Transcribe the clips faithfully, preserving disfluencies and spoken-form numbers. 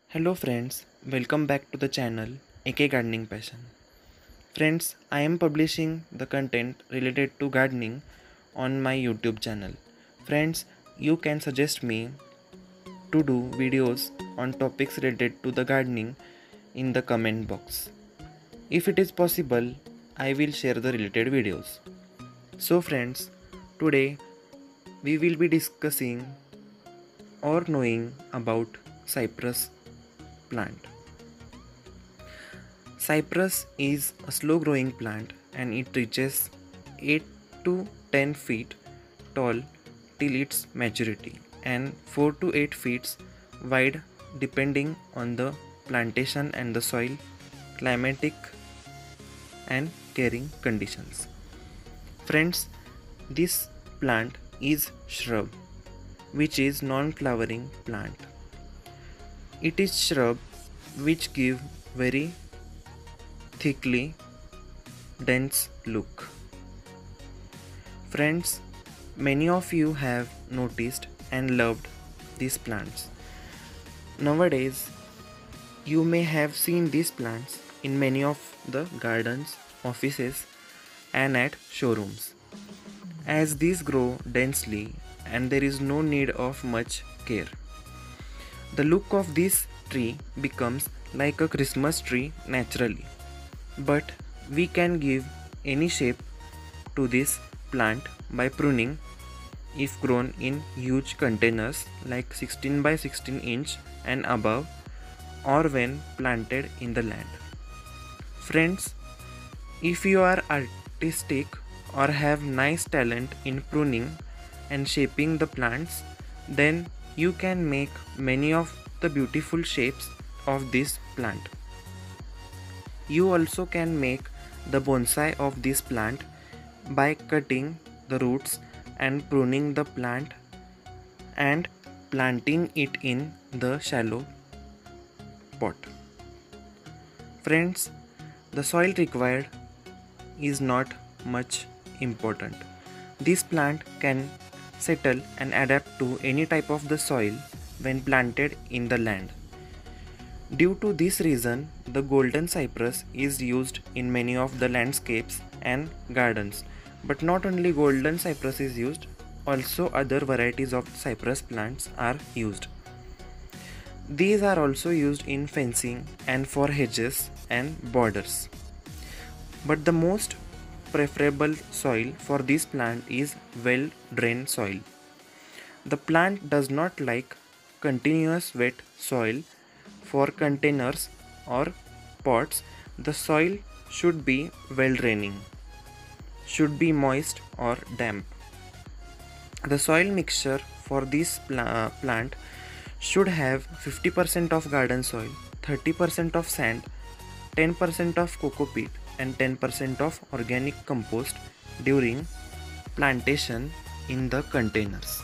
Hello friends, welcome back to the channel A K Gardening Passion. Friends, I am publishing the content related to gardening on my YouTube channel. Friends, you can suggest me to do videos on topics related to the gardening in the comment box. If it is possible, I will share the related videos. So friends, today we will be discussing or knowing about cypress plant. Cypress is a slow growing plant and it reaches eight to ten feet tall till its maturity and four to eight feet wide depending on the plantation and the soil, climatic and caring conditions. Friends, this plant is shrub which is non-flowering plant. It is shrub which give very thickly dense look. Friends, many of you have noticed and loved these plants. Nowadays, you may have seen these plants in many of the gardens, offices and at showrooms. As these grow densely and there is no need of much care. The look of this tree becomes like a Christmas tree naturally. But we can give any shape to this plant by pruning if grown in huge containers like sixteen by sixteen inch and above or when planted in the land. Friends, if you are artistic or have nice talent in pruning and shaping the plants, then you can make many of the beautiful shapes of this plant. You also can make the bonsai of this plant by cutting the roots and pruning the plant and planting it in the shallow pot. Friends, the soil required is not much important. This plant can settle and adapt to any type of the soil when planted in the land. Due to this reason, the golden cypress is used in many of the landscapes and gardens. But not only golden cypress is used, also other varieties of cypress plants are used. These are also used in fencing and for hedges and borders. But the most preferable soil for this plant is well drained soil. The plant does not like continuous wet soil. For containers or pots, the soil should be well draining, should be moist or damp. The soil mixture for this pla plant should have fifty percent of garden soil, thirty percent of sand, ten percent of coco peat and ten percent of organic compost during plantation in the containers.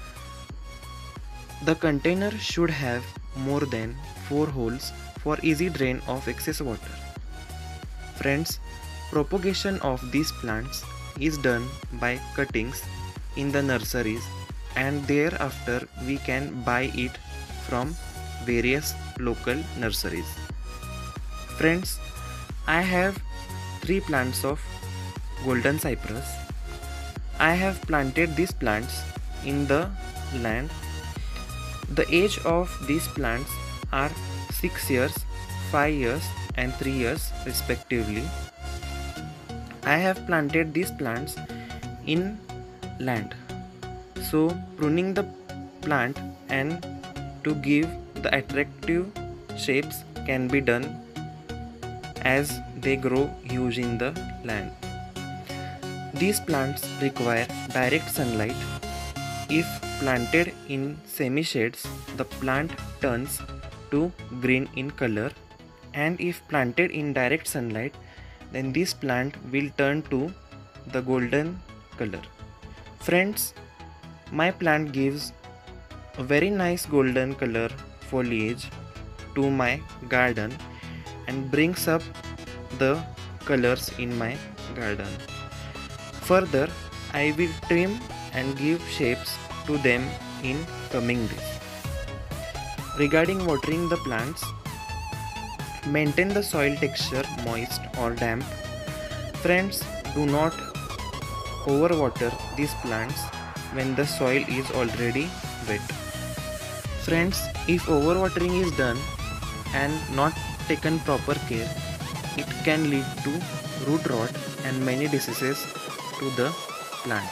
The container should have more than four holes for easy drain of excess water. Friends, propagation of these plants is done by cuttings in the nurseries and thereafter we can buy it from various local nurseries. Friends, I have three plants of golden cypress. I have planted these plants in the land. The age of these plants are six years, five years and three years respectively. I have planted these plants in land. So pruning the plant and to give the attractive shapes can be done as they grow huge in the land. These plants require direct sunlight. If planted in semi-shades, the plant turns to green in color, and if planted in direct sunlight, then this plant will turn to the golden color. Friends, my plant gives a very nice golden color foliage to my garden and brings up the colors in my garden. Further, I will trim and give shapes to them in coming days. Regarding watering the plants, maintain the soil texture moist or damp. Friends, do not overwater these plants when the soil is already wet. Friends, if overwatering is done and not taken proper care, it can lead to root rot and many diseases to the plant.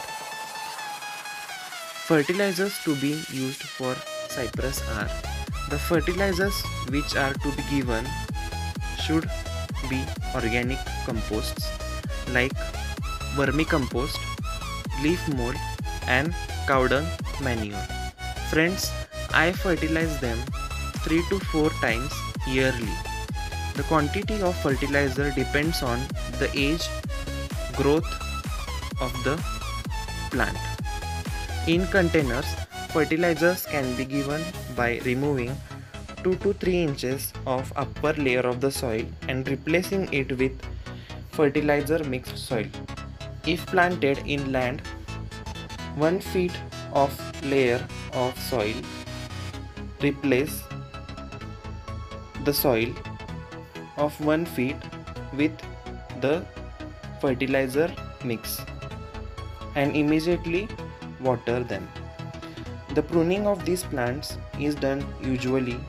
Fertilizers to be used for cypress are: the fertilizers which are to be given should be organic composts like vermicompost, leaf mold and cow dung manure. Friends, I fertilize them three to four times yearly. The quantity of fertilizer depends on the age, growth of the plant. In containers, fertilizers can be given by removing two to three inches of upper layer of the soil and replacing it with fertilizer mixed soil. If planted in land, one feet of layer of soil, replace the soil of one feet with the fertilizer mix and immediately water them. The pruning of these plants is done usually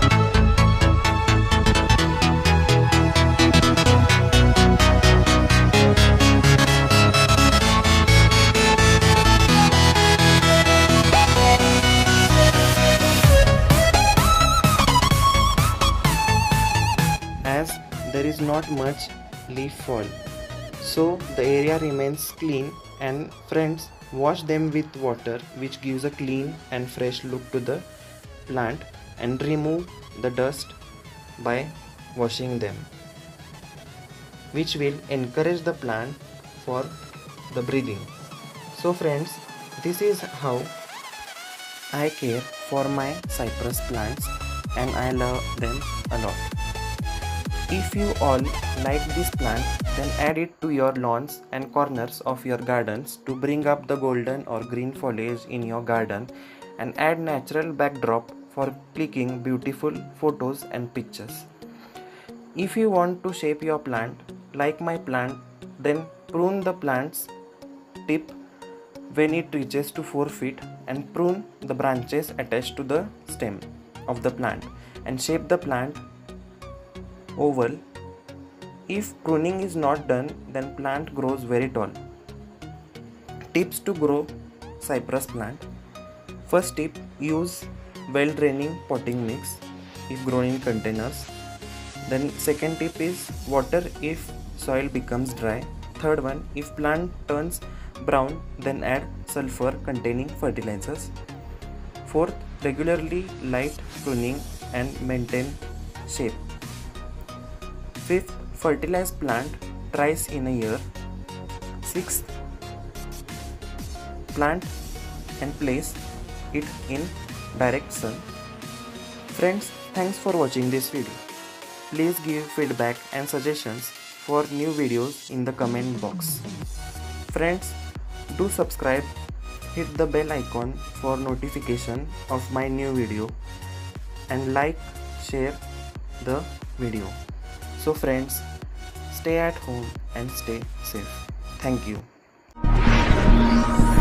as there is not much leaf fall, so the area remains clean. And friends, wash them with water which gives a clean and fresh look to the plant, and remove the dust by washing them, which will encourage the plant for the breathing. So friends, this is how I care for my cypress plants and I love them a lot. If you all like this plant, then add it to your lawns and corners of your gardens to bring up the golden or green foliage in your garden and add natural backdrop for clicking beautiful photos and pictures. If you want to shape your plant like my plant, then prune the plant's tip when it reaches to four feet and prune the branches attached to the stem of the plant and shape the plant oval. If pruning is not done, then plant grows very tall. Tips to grow cypress plant. First tip, use well draining potting mix if grown in containers. Then second tip is water if soil becomes dry. Third one, if plant turns brown, then add sulfur containing fertilizers. Fourth, regularly light pruning and maintain shape. Fifth, fertilize plant thrice in a year. Sixth, plant and place it in direct sun. Friends, thanks for watching this video. Please give feedback and suggestions for new videos in the comment box. Friends, do subscribe, hit the bell icon for notification of my new video, and like, share the video. So friends, stay at home and stay safe. Thank you.